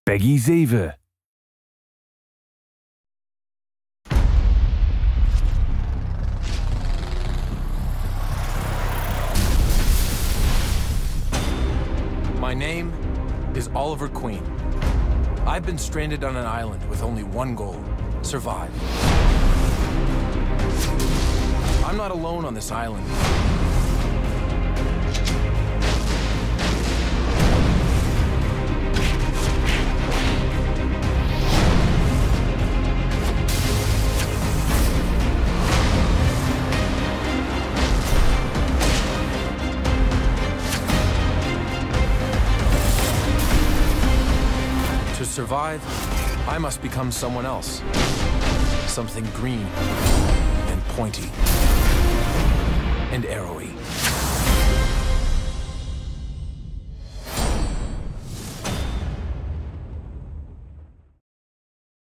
Peggy 7. My name is Oliver Queen. I've been stranded on an island with only one goal: survive. I'm not alone on this island. To survive, I must become someone else. Something green and pointy and arrowy.